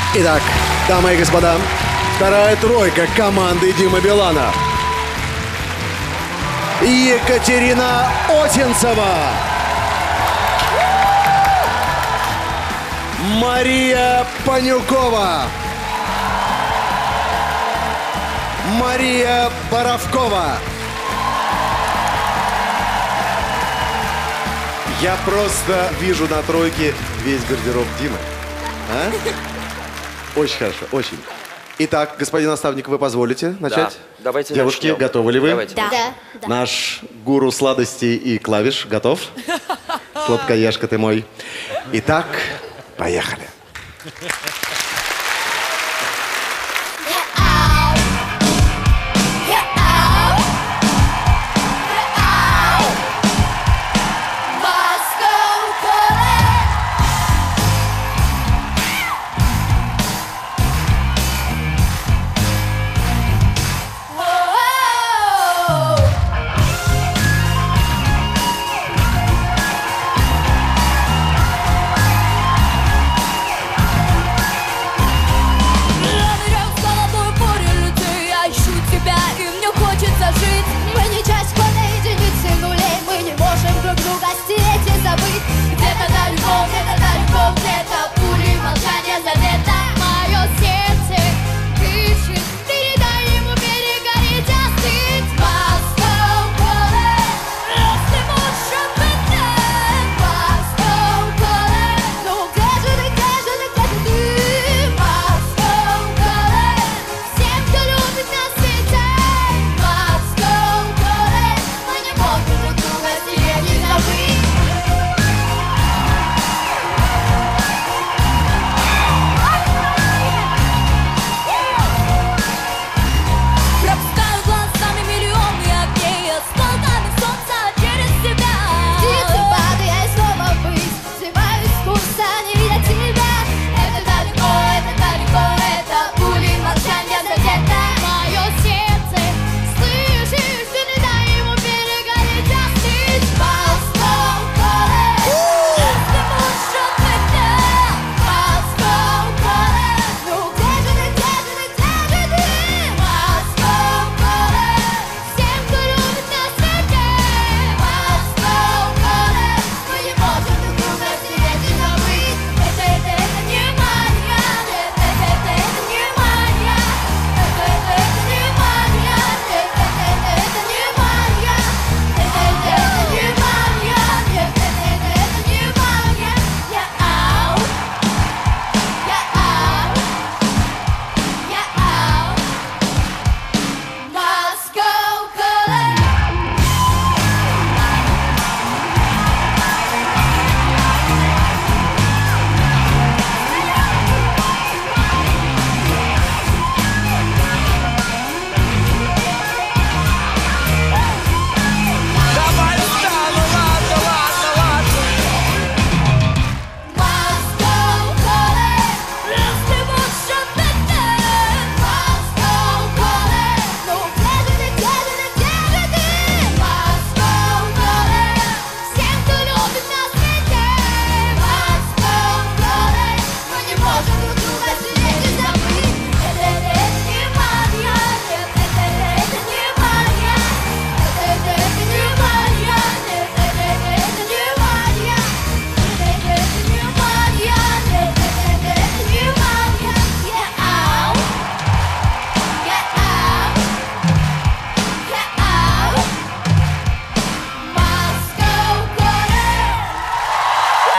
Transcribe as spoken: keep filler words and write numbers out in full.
Итак, дамы и господа, вторая тройка команды Димы Билана. Екатерина Осинцева. Мария Панюкова. Мария Боровкова. Я просто вижу на тройке весь гардероб Димы. А? Очень хорошо, очень. Итак, господин наставник, вы позволите начать? Да. Давайте Девушки, начнем. готовы ли вы? Давайте. Да. Да. Наш гуру сладостей и клавиш готов? Сладкоежка ты мой. Итак, поехали.